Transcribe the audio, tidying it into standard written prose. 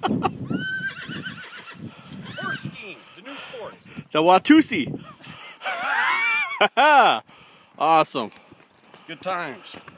Horse skiing, the new sport. The Watusi. Awesome. Good times.